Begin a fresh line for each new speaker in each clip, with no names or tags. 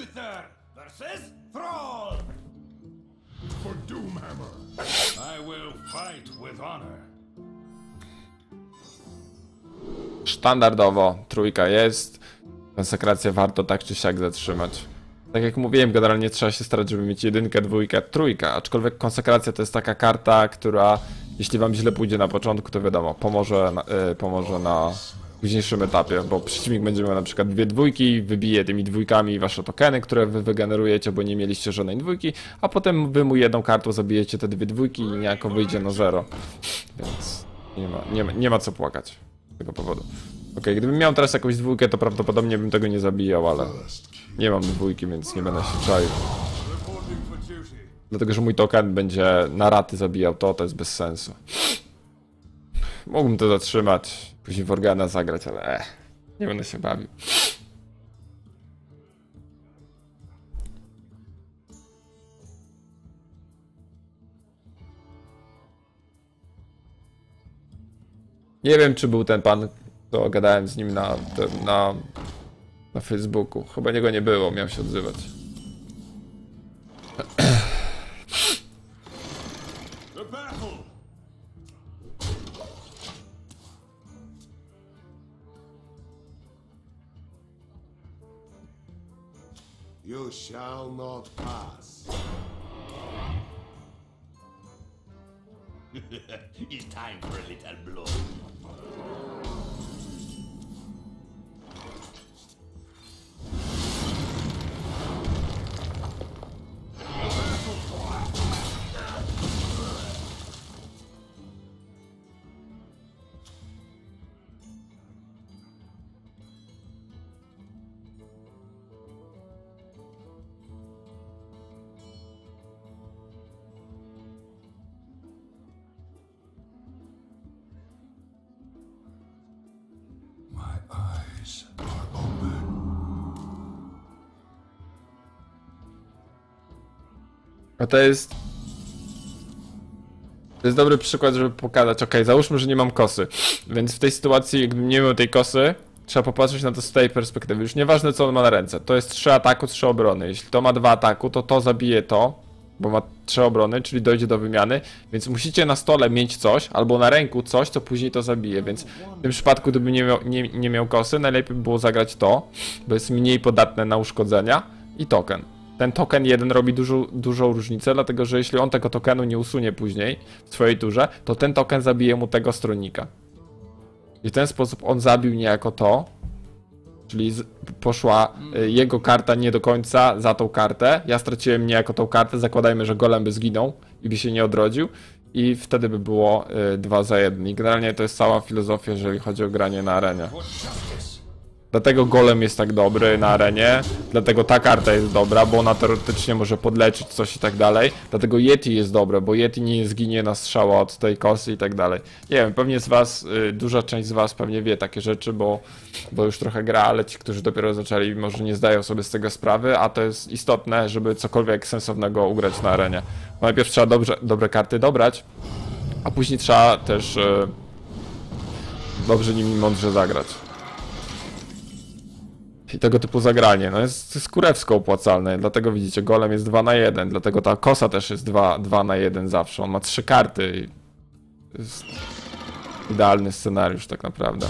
Uther versus Thrall.
For Doomhammer.
I will fight with honor.
Standardowo trójka jest. Konsekrację warto tak czy siak zatrzymać. Tak jak mówiłem, generalnie trzeba się starać, żeby mieć jedynkę, dwójkę, trójkę. Aczkolwiek konsekracja to jest taka karta, która jeśli wam źle pójdzie na początku, to wiadomo, pomoże na późniejszym etapie, bo przeciwnik będzie miał na przykład dwie dwójki, wybije tymi dwójkami wasze tokeny, które wy wygenerujecie, bo nie mieliście żadnej dwójki, a potem wy mu jedną kartą zabijecie te dwie dwójki i niejako wyjdzie na zero. Więc nie ma co płakać z tego powodu. Okej, gdybym miał teraz jakąś dwójkę, to prawdopodobnie bym tego nie zabijał, ale nie mam dwójki, więc nie będę się czaił. Dlatego, że mój token będzie na raty zabijał to jest bez sensu. Mógłbym to zatrzymać, później w Organa zagrać, ale nie będę się bawił. Nie wiem, czy był ten pan, to gadałem z nim na Facebooku. Chyba niego nie było, miał się odzywać.
You shall not pass.
It's time for a little blood.
A to jest dobry przykład, żeby pokazać, okej, załóżmy, że nie mam kosy, więc w tej sytuacji, jakbym nie miał tej kosy, trzeba popatrzeć na to z tej perspektywy, już nieważne co on ma na ręce, to jest 3 ataku, 3 obrony, jeśli to ma 2 ataku, to zabije to, bo ma 3 obrony, czyli dojdzie do wymiany, więc musicie na stole mieć coś, albo na ręku coś, co później to zabije, więc w tym przypadku, gdybym nie miał kosy, najlepiej by było zagrać to, bo jest mniej podatne na uszkodzenia i token. Ten token jeden robi dużą różnicę, dlatego że jeśli on tego tokenu nie usunie później w swojej turze, to ten token zabije mu tego stronnika. I w ten sposób on zabił niejako to, czyli poszła jego karta nie do końca za tą kartę, ja straciłem niejako tą kartę, zakładajmy, że golem by zginął i by się nie odrodził i wtedy by było 2 za 1. I generalnie to jest cała filozofia, jeżeli chodzi o granie na arenie. Dlatego golem jest tak dobry na arenie, dlatego ta karta jest dobra, bo ona teoretycznie może podleczyć coś i tak dalej. Dlatego Yeti jest dobre, bo Yeti nie zginie na strzała od tej kosy i tak dalej. Nie wiem, pewnie z was, duża część z was pewnie wie takie rzeczy, bo już trochę gra, ale ci, którzy dopiero zaczęli, może nie zdają sobie z tego sprawy, a to jest istotne, żeby cokolwiek sensownego ugrać na arenie. Bo najpierw trzeba dobre karty dobrać, a później trzeba też dobrze nimi mądrze zagrać. I tego typu zagranie, no jest kurewsko opłacalne, dlatego widzicie, golem jest 2 na 1, dlatego ta kosa też jest 2 na 1 zawsze, on ma 3 karty i to jest idealny scenariusz tak naprawdę.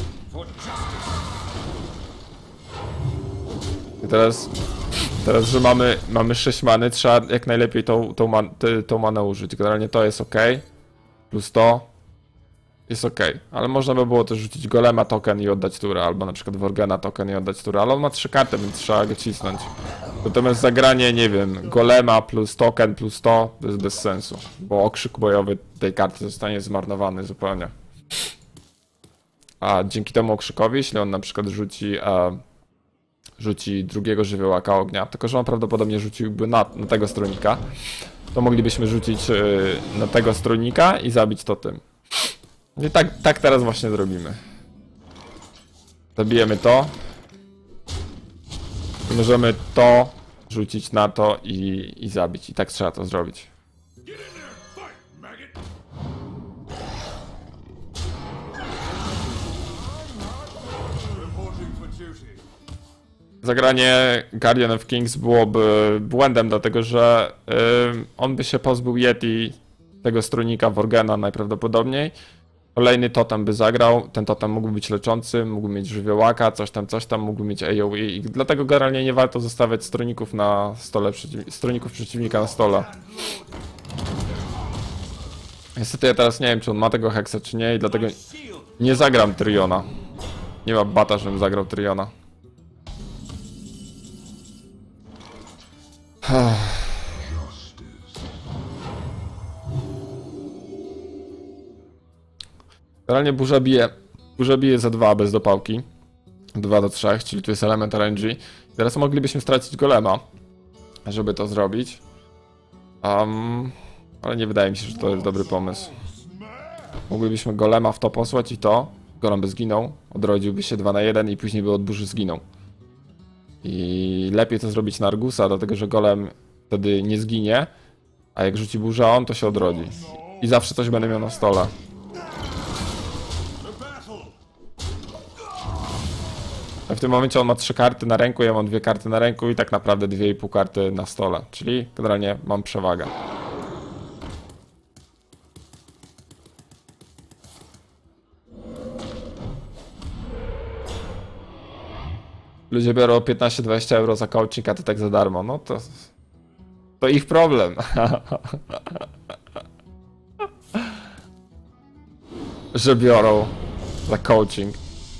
I teraz, że mamy 6 many, trzeba jak najlepiej tą manę użyć, generalnie to jest ok, plus to jest ok, ale można by było też rzucić golema token i oddać turę, albo na przykład Worgena token i oddać turę, ale on ma 3 karty, więc trzeba go cisnąć. Natomiast zagranie, nie wiem, golema plus token plus to jest bez sensu, bo okrzyk bojowy tej karty zostanie zmarnowany zupełnie. A dzięki temu okrzykowi, jeśli on na przykład rzuci drugiego żywiołaka ognia, tylko że on prawdopodobnie rzuciłby na tego stronnika, to moglibyśmy rzucić na tego stronnika i zabić to tym. I tak teraz właśnie zrobimy. Zabijemy to. I możemy to rzucić na to i zabić. I tak trzeba to zrobić. zagranie Guardian of Kings byłoby błędem, dlatego że on by się pozbył Yeti, tego strójnika Worgena najprawdopodobniej. Kolejny totem by zagrał, ten totem mógłby być leczący, mógłby mieć żywiołaka, coś tam, mógłby mieć AoE i dlatego generalnie nie warto zostawiać strójników na stole, strójników przeciwnika na stole. Niestety ja teraz nie wiem, czy on ma tego Hexa, czy nie i dlatego nie zagram Tryona. Nie ma bata, żebym zagrał Tryona. Generalnie burza bije za 2 bez dopałki. 2 do 3, czyli tu jest element RNG. Teraz moglibyśmy stracić golema, żeby to zrobić. Ale nie wydaje mi się, że to jest dobry pomysł. Moglibyśmy golema w to posłać i to. Golem by zginął, odrodziłby się 2 na 1 i później by od burzy zginął. I lepiej to zrobić na Argusa, dlatego że golem wtedy nie zginie, a jak rzuci burza on, to się odrodzi. I zawsze coś będę miał na stole. A w tym momencie on ma 3 karty na ręku, ja mam 2 karty na ręku i tak naprawdę 2,5 karty na stole. Czyli generalnie mam przewagę. Ludzie biorą 15-20 euro za coaching, a ty tak za darmo. No to ich problem. Że biorą za coaching.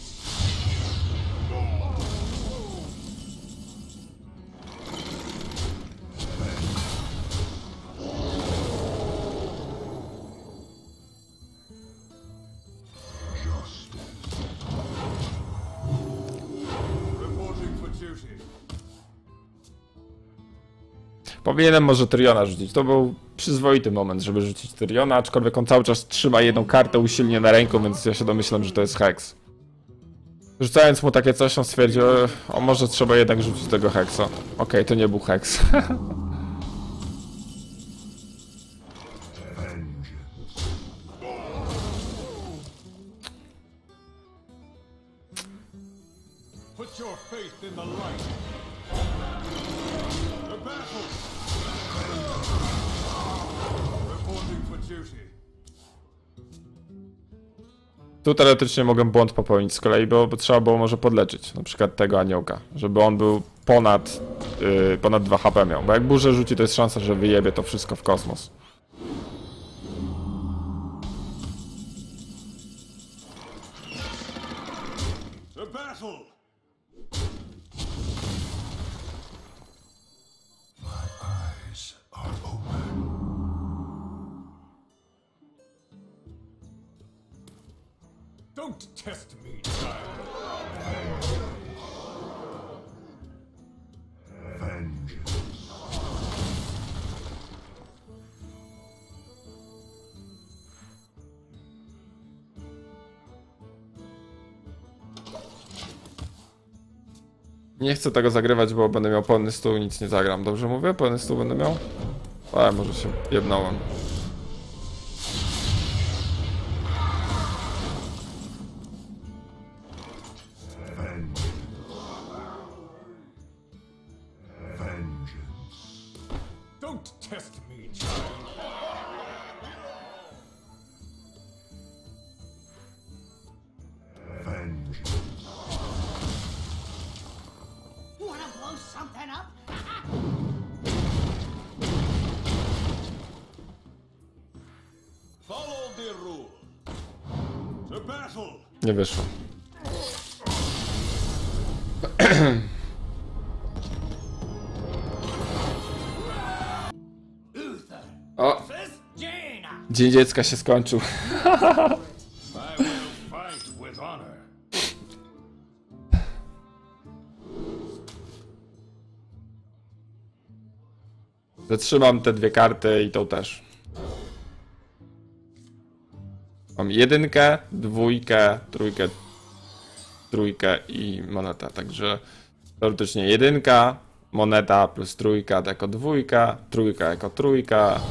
Powinienem może Tryona rzucić. To był przyzwoity moment, żeby rzucić Tryona, aczkolwiek on cały czas trzyma jedną kartę usilnie na ręku, więc ja się domyślam, że to jest Hex. Rzucając mu takie coś, on stwierdził, o może trzeba jednak rzucić tego Hexa. Okej, to nie był Hex.
Put your faith in the light. The battle. Reporting for duty.
Tu teoretycznie mogę błąd popełnić z kolei, bo trzeba było może podleczyć, na przykład tego aniołka, żeby on był ponad 2 HP miał, bo jak burzę rzuci, to jest szansa, że wyjebie to wszystko w kosmos.
The battle. My eyes are open. Don't test me, child. Vengeance.
Nie chcę tego zagrywać, bo będę miał pełny stół i nic nie zagram. Dobrze mówię? Pełny stół będę miał? Ale może się jebnąłem.
Don't test me, child. Vengeance.
Wanna blow something up?
Follow the rule. To battle.
Nie wyszło.
Uther
O!
versus Jaina.
Dzień dziecka się skończył.
I will fight with honor.
Zatrzymam te 2 karty i tą też. Mam 1, 2, 3 i moneta, także teoretycznie 1, moneta plus 3 jako 2, 3 jako 3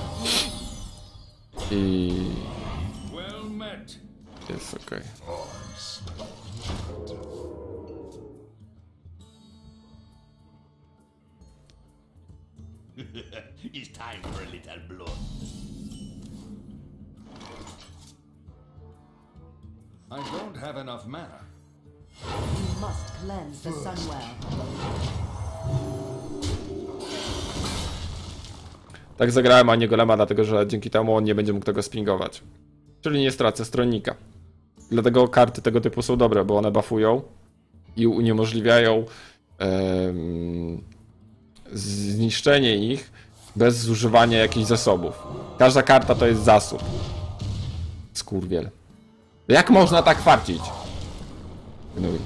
i
Well met.
jest okej.
It's time for a little blood.
I don't have enough mana.
You must cleanse the Sunwell.
Tak zagrałem, a nie golema, dlatego że dzięki temu on nie będzie mógł tego spingować. Czyli nie stracę stronnika. Dlatego karty tego typu są dobre, bo one buffują i uniemożliwiają zniszczenie ich bez zużywania jakichś zasobów. Każda karta to jest zasób. Skurwiel. Jak można tak farcić? Gnój.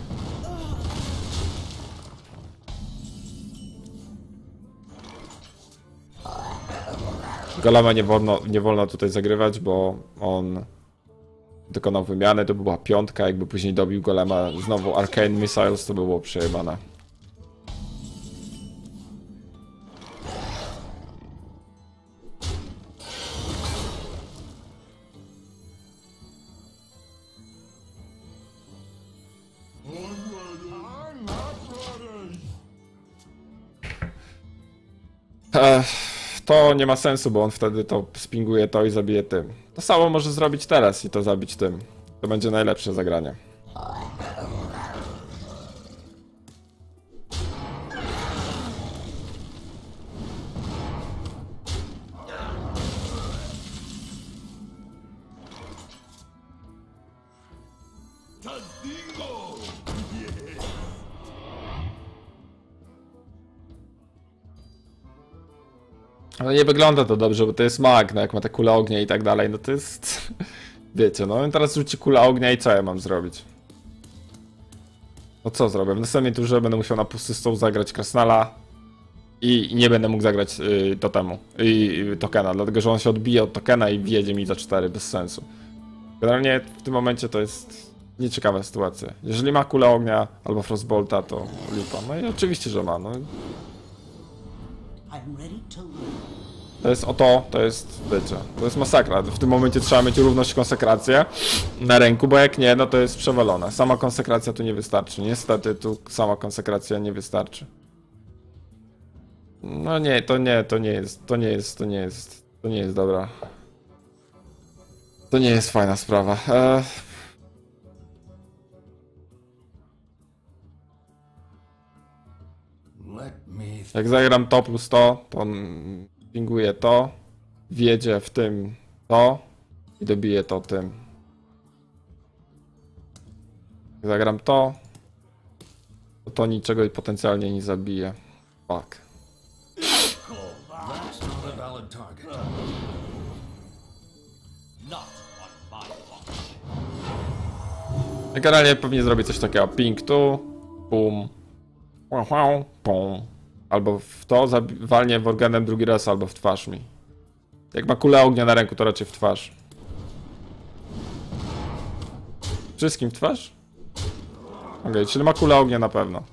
Golema nie wolno tutaj zagrywać, bo on dokonał wymiany, to była piątka, jakby później dobił golema znowu Arcane Missiles, to by było przejebane. To nie ma sensu, bo on wtedy to spinguje to i zabije tym. To samo może zrobić teraz i to zabić tym. To będzie najlepsze zagranie. No nie wygląda to dobrze, bo to jest mag, no jak ma te kule ognia i tak dalej, no to jest... Wiecie, no teraz rzuci kula ognia i co ja mam zrobić? No co zrobię? W następnej turze będę musiał na pustystą zagrać Krasnala i nie będę mógł zagrać totemu i tokena, dlatego że on się odbije od tokena i wjedzie mi za 4, bez sensu. Generalnie w tym momencie to jest nieciekawa sytuacja. Jeżeli ma kulę ognia albo Frostbolta, to lipa. No i oczywiście, że ma, no.
I'm ready to learn.
To jest to jest, wiecie, to jest masakra. W tym momencie trzeba mieć równość konsekrację na ręku, bo jak nie, no to jest przewalone. Sama konsekracja tu nie wystarczy. Niestety tu sama konsekracja nie wystarczy. No nie, to nie jest dobra. To nie jest fajna sprawa.
Let me
Jak zagram to plus to pinguje to, wjedzie w tym to i dobije to tym. Jak zagram to niczego potencjalnie nie zabije. Fuck.
That's not a valid target.
Not on my watch.
Generalnie pewnie zrobię coś takiego. Ping tu, pum, pum. Albo w to walnie Worgenem drugi raz, albo w twarz mi. Jak ma kulę ognia na ręku, to raczej w twarz. Wszystkim w twarz? Okej, czyli ma kulę ognia na pewno.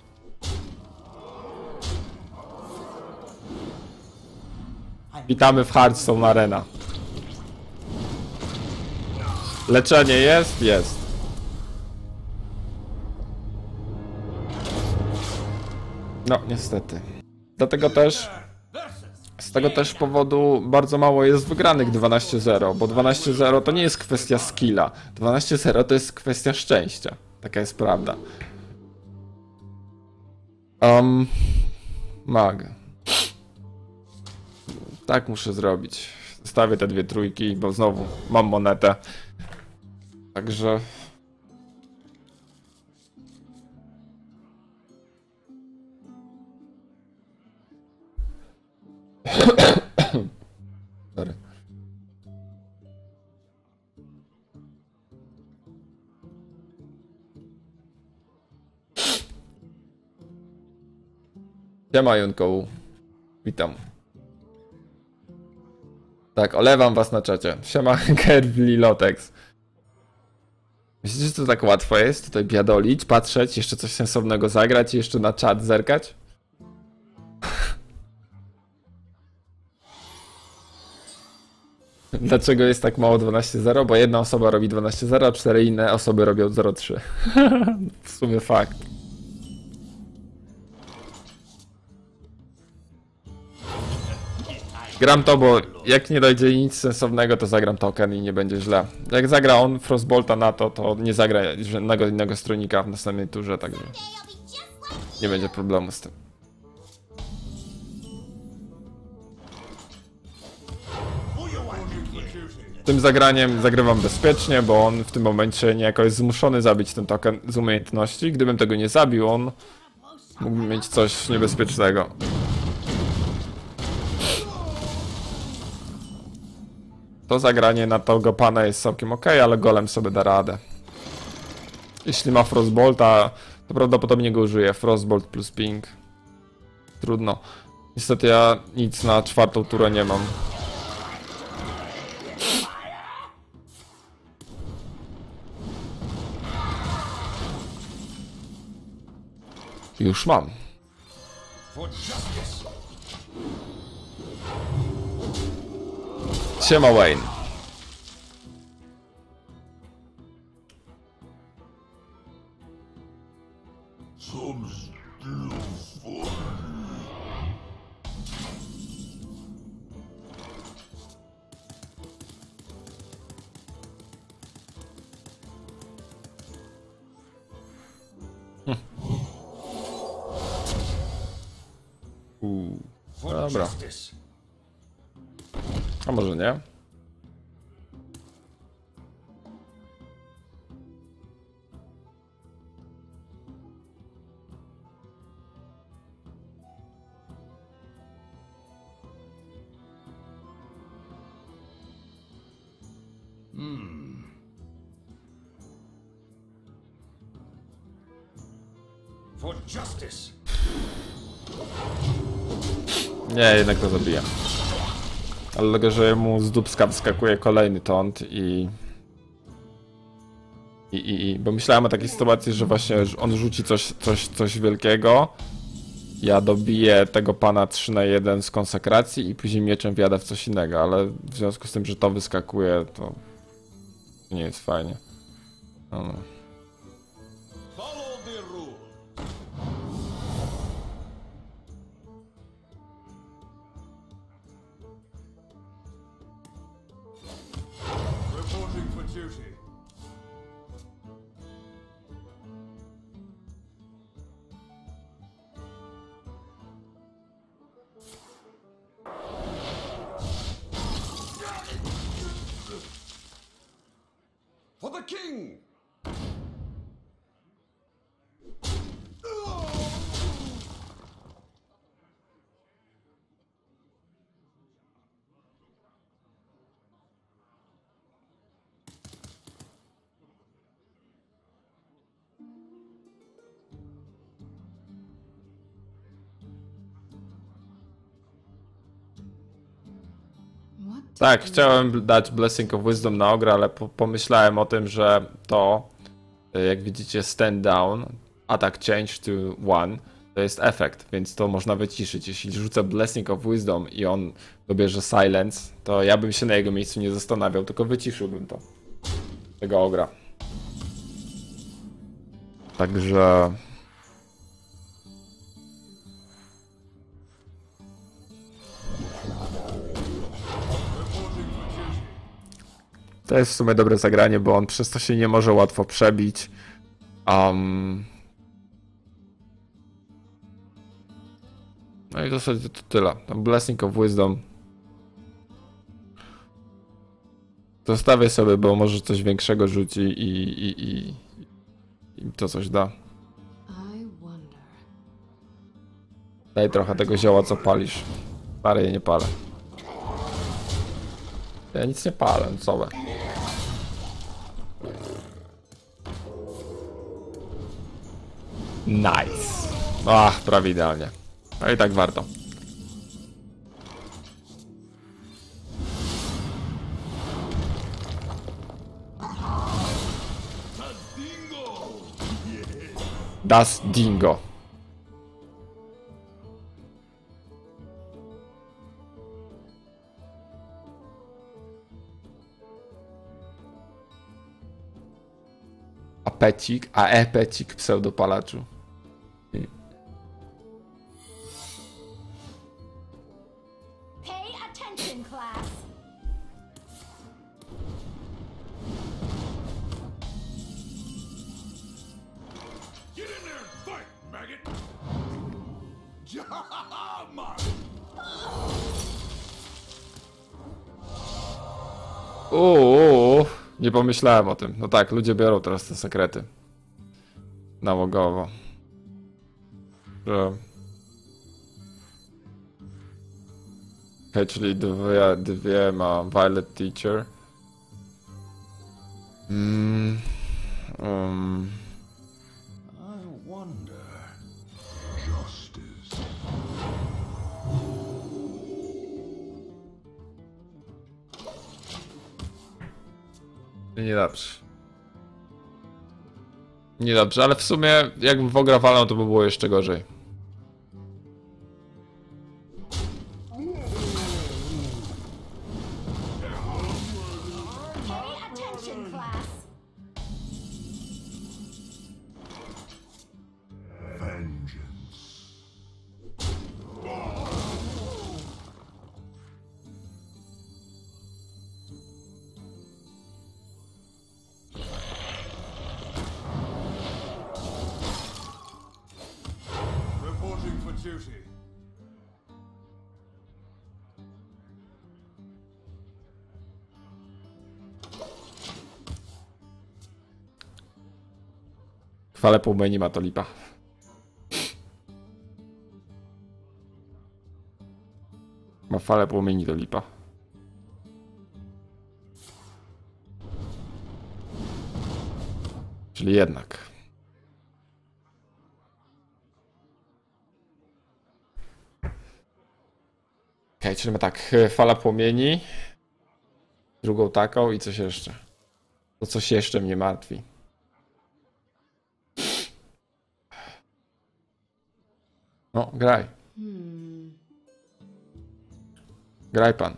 Witamy w Hearthstone Arena. Leczenie jest? Jest. No, niestety. Dlatego też, z tego też powodu bardzo mało jest wygranych 12-0, bo 12-0 to nie jest kwestia skilla. 12-0 to jest kwestia szczęścia. Taka jest prawda. Mag. Tak muszę zrobić. Zostawię te 2 trójki, bo znowu mam monetę. Także... Sorry. Siema Junkoł. Witam. Tak, olewam was na czacie. Siema Kerwli Lotex. Myślicie, że to tak łatwo jest tutaj biadolić, patrzeć, jeszcze coś sensownego zagrać i jeszcze na czat zerkać? Dlaczego jest tak mało 12-0? Bo jedna osoba robi 12-0, a 4 inne osoby robią 0-3. W sumie fakt. Gram to, bo jak nie dojdzie nic sensownego, to zagram token i nie będzie źle. Jak zagra on Frostbolta na to nie zagra żadnego innego stronika w następnej turze, także nie będzie problemu z tym. Tym zagraniem zagrywam bezpiecznie, bo on w tym momencie niejako jest zmuszony zabić ten token z umiejętności. Gdybym tego nie zabił, on mógłby mieć coś niebezpiecznego. To zagranie na tego pana jest całkiem ok, ale golem sobie da radę. Jeśli ma Frostbolta, to prawdopodobnie go użyje. Frostbolt plus ping. Trudno. Niestety ja nic na czwartą turę nie mam. Już mam. Siema Wayne. Dobra. A może nie?
For justice.
Nie, jednak to zabija. Ale dlatego, że mu z dupska wskakuje kolejny taunt bo myślałem o takiej sytuacji, że właśnie on rzuci coś wielkiego. Ja dobiję tego pana 3 na 1 z konsekracji i później mieczem wjadę w coś innego, ale w związku z tym, że to wyskakuje, to nie jest fajnie. No.
Follow the rule. Reporting for duty. For the king!
Tak, chciałem dać Blessing of Wisdom na Ogra, ale pomyślałem o tym, że to, jak widzicie, stand down, attack change to 1, to jest efekt, więc to można wyciszyć. Jeśli rzucę Blessing of Wisdom i on dobierze silence, to ja bym się na jego miejscu nie zastanawiał, tylko wyciszyłbym to. Tego Ogra. Także... To jest w sumie dobre zagranie, bo on przez to się nie może łatwo przebić. No i w zasadzie to tyle. Tam Blessing of Wisdom zostawię sobie, bo może coś większego rzuci i to coś da. Daj trochę tego zioła, co palisz. Stary, ja nie palę. Ja nic nie palę, co we. Nice. Ach, prawie idealnie. No i tak warto. Das Dingo. Apecik, a epecik pseudopalaczu.
Pay attention, class.
Get in there and fight, maggot! Jama!
Nie pomyślałem o tym. No tak, ludzie biorą teraz te sekrety. Nałogowo. Że... Okej, czyli dwie ma Violet Teacher.
I wonder. Justice.
Niedobrze. Niedobrze, ale w sumie jakbym w ogóle walał, to by było jeszcze gorzej.
Pay attention, class.
Vengeance. Reporting for duty.
Chwalę półmeni ma to lipa. Ma falę płomieni to lipa. Czyli jednak. Okej, czyli my tak, fala płomieni. Drugą taką i coś jeszcze. To coś jeszcze mnie martwi. No, graj. Graj pan.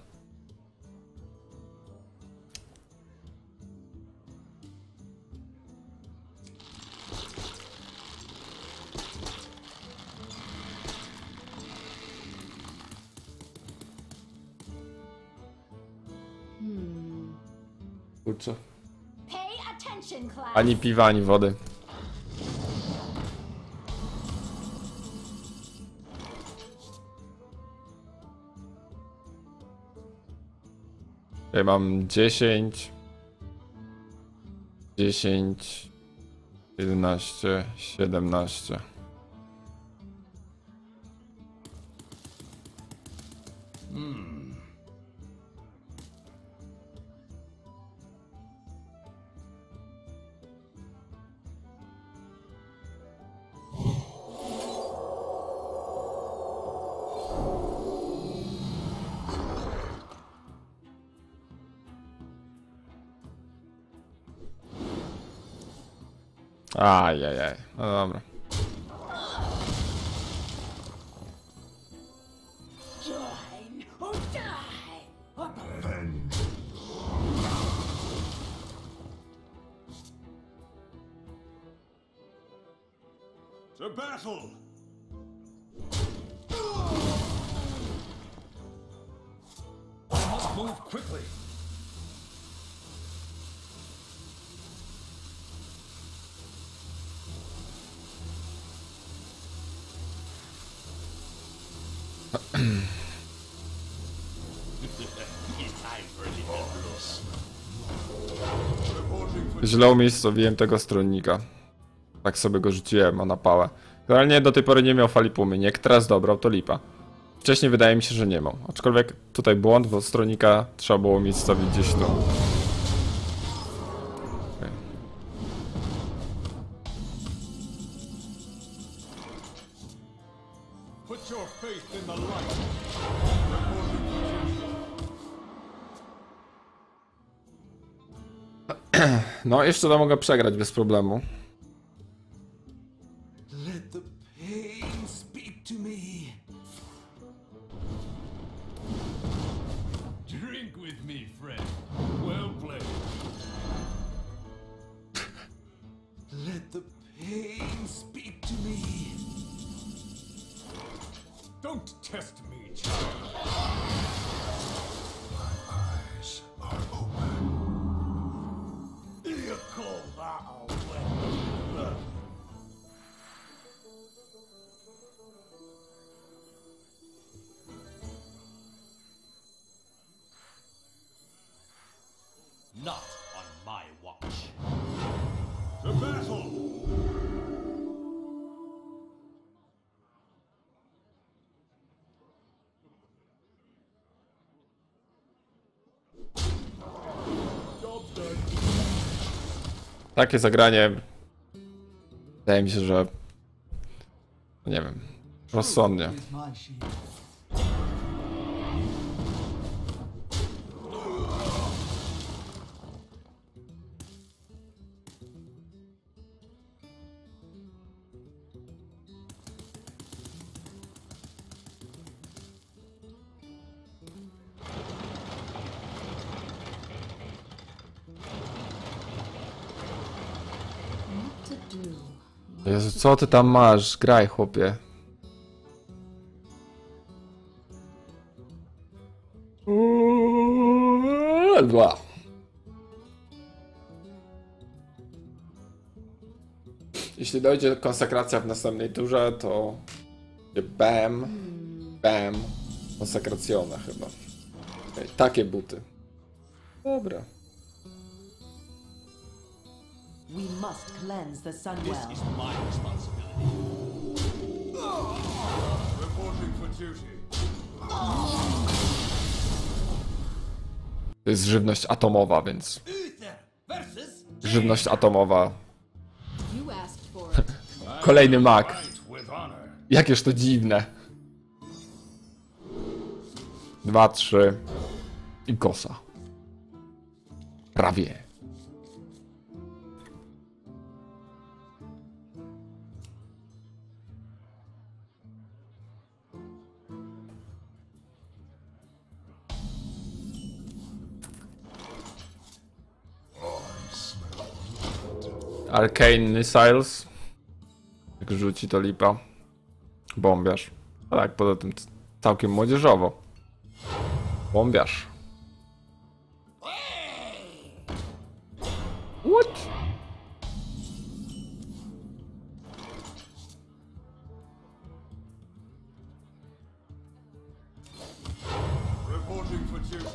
Kurczę.
Pay attention, class.
Ani piwa, ani wody. Ja mam 10, 11, 17. Ajajaj, no dobra.
Join or die.
To battle!
I must move quickly.
Źle umiejscowiłem tego stronnika. Tak sobie go rzuciłem, na pałę. Realnie do tej pory nie miał fali płomieni. Jak teraz dobrał, to lipa. Wcześniej wydaje mi się, że nie miał. Aczkolwiek tutaj błąd, bo stronika trzeba było umiejscowić gdzieś tu. Okay.
Put your faith in the light.
No, jeszcze to mogę przegrać bez problemu.
Let the pain speak to me.
Drink with me, friend. Well played.
Let the pain speak to me.
Don't test me, child.
Takie zagranie... Wydaje mi się, że... Nie wiem... Rozsądnie.
Is my shield.
What to do?
Jezu, co ty tam masz? Graj, chłopie. Dwa. Jeśli dojdzie konsekracja w następnej turze, to bam, bam, konsekracjona chyba. Okej, takie buty. Dobra.
We must cleanse the Sunwell.
My responsibility. Reporting for duty.
To jest żywność atomowa, więc
Uther versus
żywność atomowa.
You asked for it.
Kolejny mag.
Fight with honor.
Jakież to dziwne. 2, 3 i kosa. Prawie. Arcane Missiles. Jak rzuci to lipa. Bombiarz. A tak, poza tym całkiem młodzieżowo. Bombiarz. What?
Reporting for duty.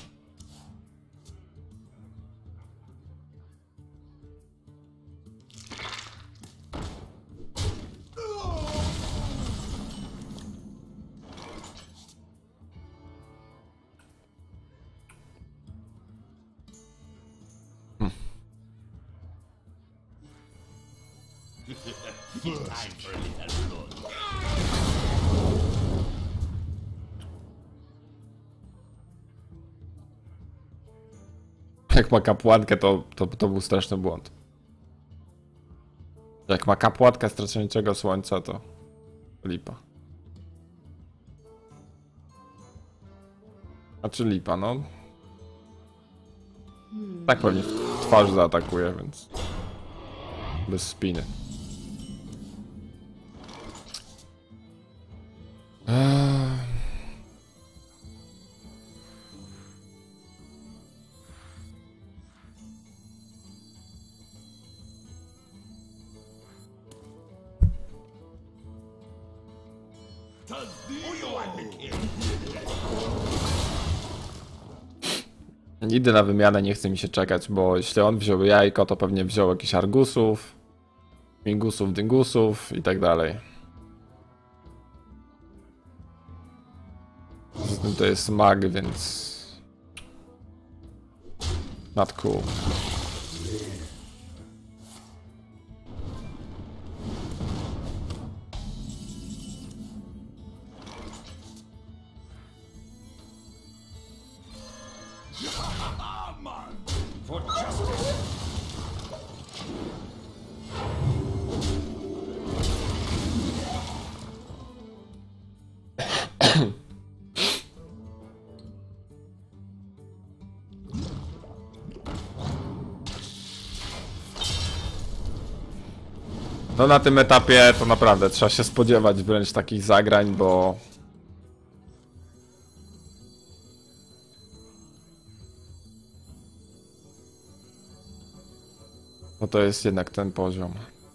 Time for a little blood.
Jak ma kapłankę, to był straszny błąd. Jak ma kapłankę straceńczego słońca, to lipa. Znaczy lipa, no. Tak pewnie w twarz zaatakuje, więc... Bez spiny. Nigdy na wymianę nie chce mi się czekać, bo jeśli on wziął jajko, to pewnie wziął jakiś argusów, mingusów, dyngusów i tak dalej. Poza tym to jest mag, więc... Not cool.
For justice.
No na tym etapie to naprawdę trzeba się spodziewać wręcz takich zagrań, bo... No to jest jednak ten poziom.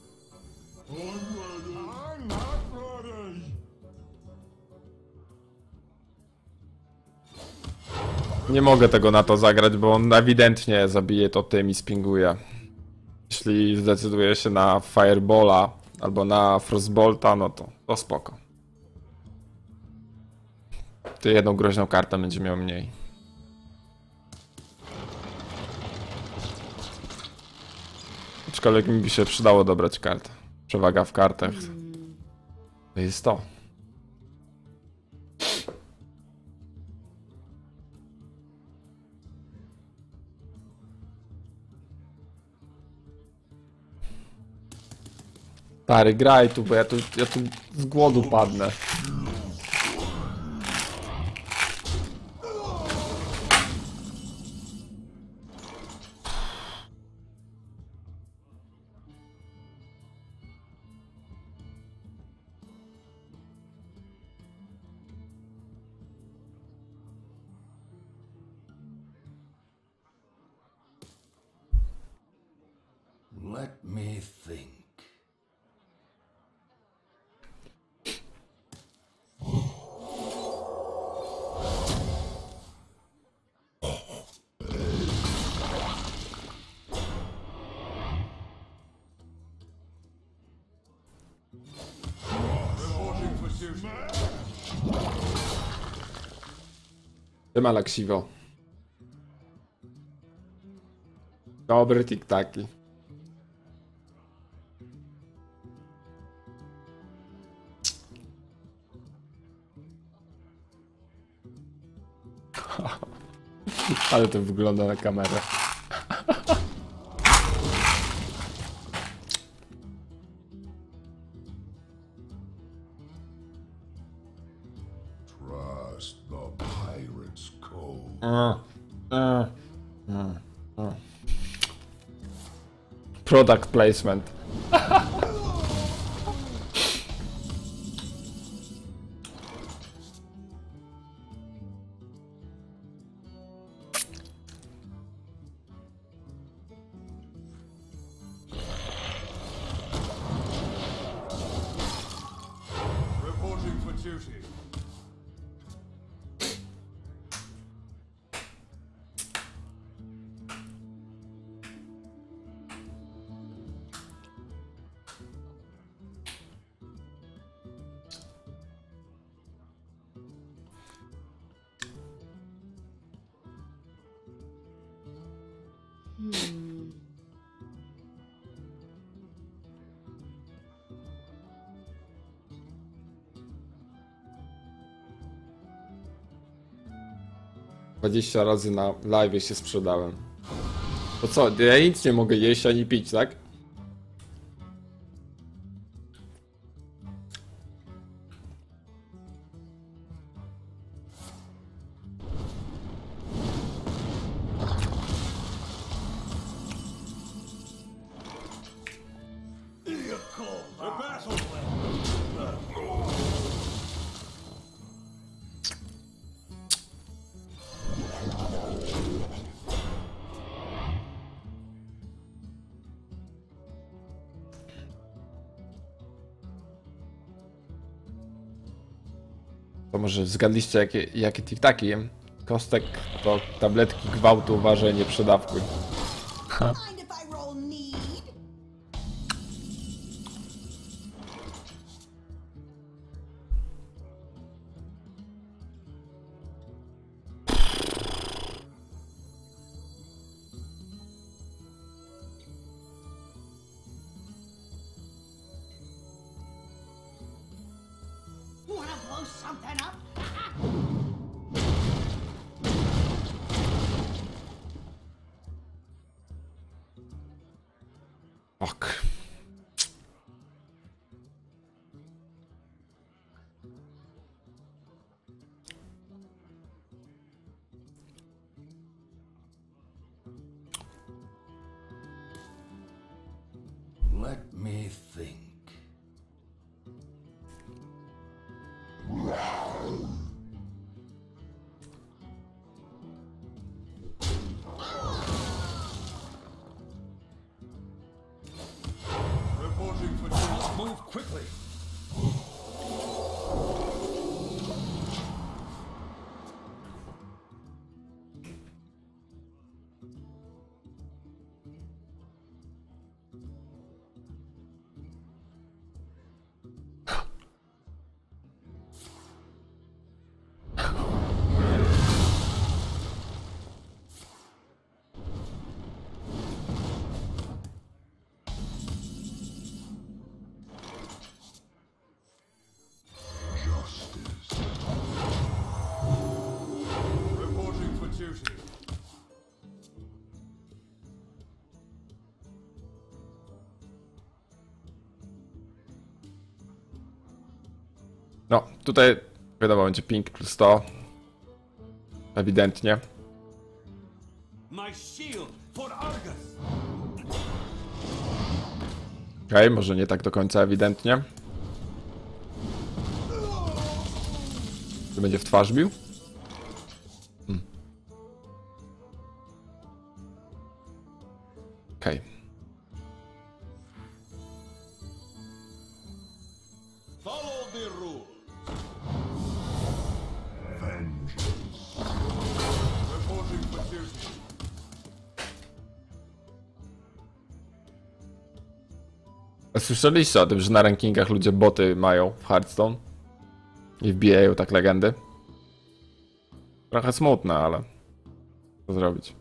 Nie mogę tego na to zagrać, bo on ewidentnie zabije to tym i spinguje. Jeśli zdecyduje się na Fireballa albo na Frostbolta, no to spoko. Ty jedną groźną kartę będzie miał mniej. Aczkolwiek mi by się przydało dobrać kartę. Przewaga w kartach. To jest to. Stary, graj tu, bo ja tu z głodu padnę.
Let me think. Reporting for duty.
Siema Laksiwo. Dobry tiktaki. Ale to wygląda na kamerę.
Trust the pirate's code.
Product placement.
Reporting for duty.
Hmm.
20 razy na live się sprzedałem. To co, ja nic nie mogę jeść ani pić, tak?
The battle.
To może zgadliście jakie tiktaki jem? Kostek to tabletki gwałtu, uważaj, nie przedawkuj.
Mind if I roll need? Wanna blow something up?
Ok.
Let me think.
No, tutaj wiadomo, będzie ping plus 100. Ewidentnie.
My shield for Argus.
Okej, może nie tak do końca ewidentnie. To będzie w twarz bił? Okej.
Follow the rules. Reporting for duty.
Słyszeliście o tym, że na rankingach ludzie boty mają w Hearthstone? I wbijają tak legendy? Trochę smutne, ale... co zrobić?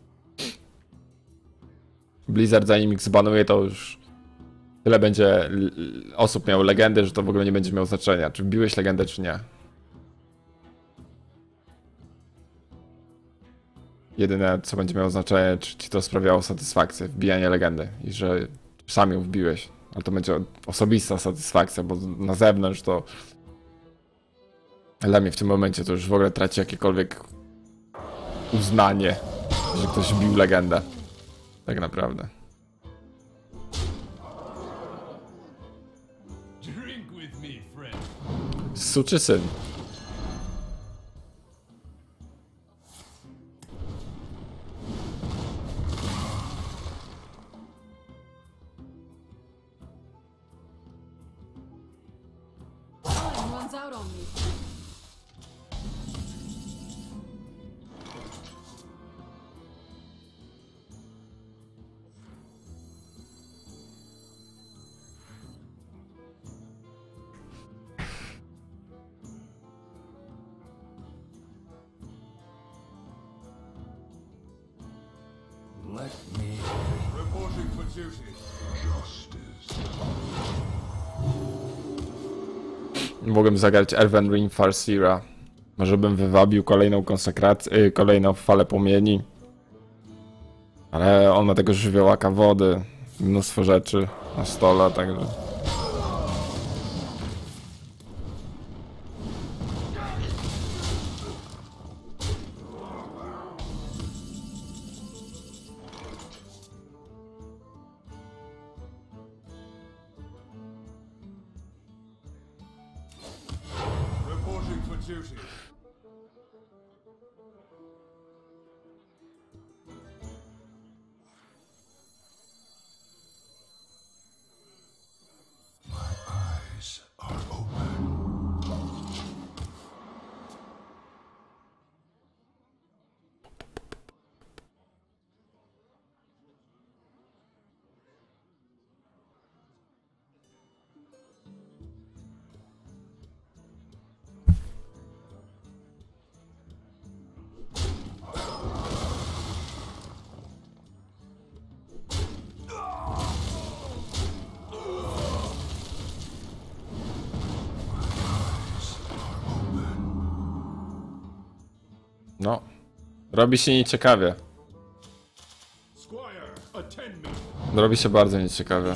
Blizzard zanim ich zbanuje, to już... tyle będzie osób miało legendy, że to w ogóle nie będzie miało znaczenia, czy wbiłeś legendę, czy nie. Jedyne, co będzie miało znaczenie, czy ci to sprawiało satysfakcję, wbijanie legendy i że sam ją wbiłeś. Ale to będzie osobista satysfakcja, bo na zewnątrz to... dla mnie w tym momencie to już w ogóle traci jakiekolwiek uznanie, że ktoś wbił legendę. Tak naprawdę.
Drink with me, friend.
Suczy syn.
Time runs out on me.
Let me. Reporting for duty.
Mogłem zagrać Elven Ring Farseera. Może bym wywabił kolejną konsekrację, kolejną falę płomieni. Ale on ma tego żywiołaka wody, mnóstwo rzeczy na stole, także...
Reporting for duty.
No. Robi się nieciekawie.
Squire, attend me.
Robi się bardzo nieciekawie.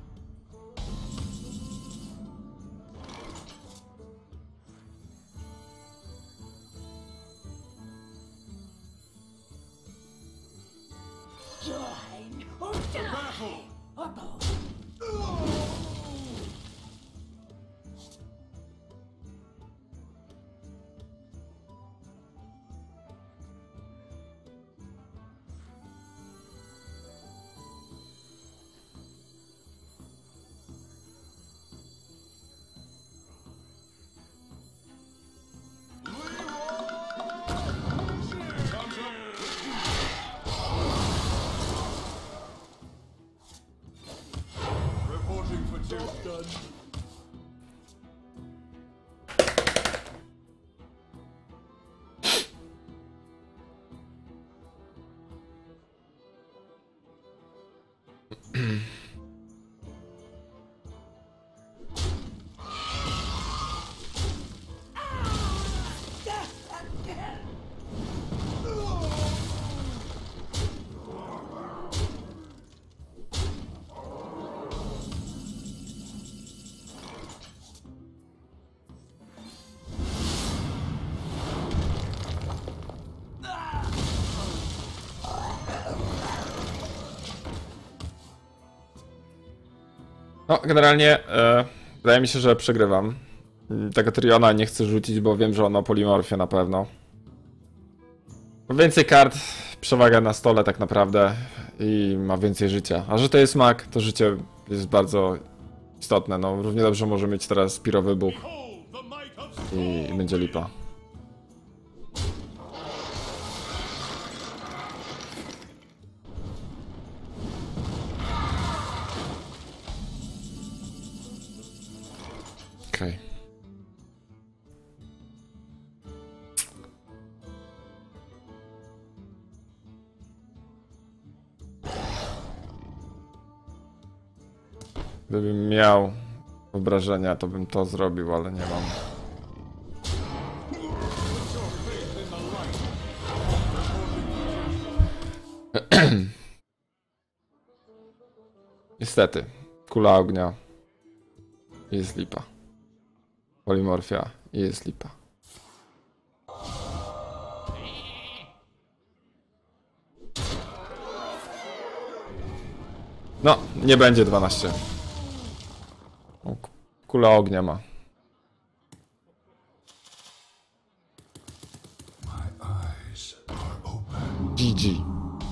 Join or die. Or both.
Reporting for duty.
No, generalnie wydaje mi się, że przegrywam. Tego Tyriona nie chcę rzucić, bo wiem, że on ma polimorfię na pewno. Więcej kart, przewaga na stole tak naprawdę i ma więcej życia. A że to jest mag, to życie jest bardzo istotne. No, równie dobrze może mieć teraz pirowybuch
Behold the might of
i będzie lipa. Okej. Gdybym miał wyobrażenia, to bym to zrobił, ale nie mam. Niestety, kula ognia jest lipa. Polimorfia jest lipa. No, nie będzie 12. O, kula ognia ma.
My eyes are open.
GG.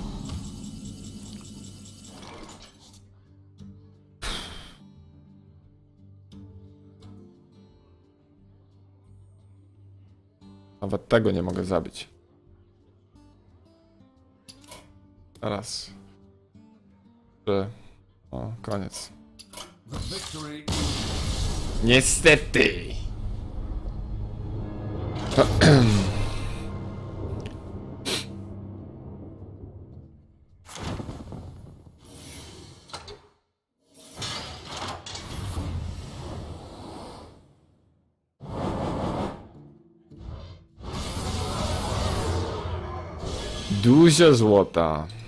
Nawet tego nie mogę zabić. Teraz. O, koniec.
The victory
Niestety. Dużo złota.